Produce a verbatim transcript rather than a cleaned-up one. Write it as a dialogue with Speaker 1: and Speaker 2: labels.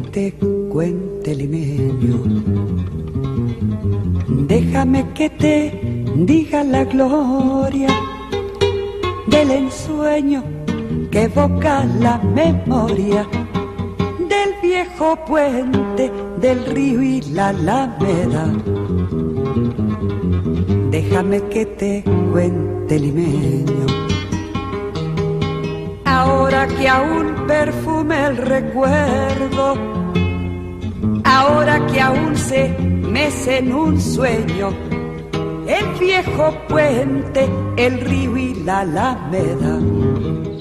Speaker 1: te cuente limeño, déjame que te diga la gloria del ensueño que evoca la memoria del viejo puente del río y la alameda. Déjame que te cuente limeño, ahora que aún perfume el recuerdo, ahora que aún se mece en un sueño el viejo puente, el río y la alameda.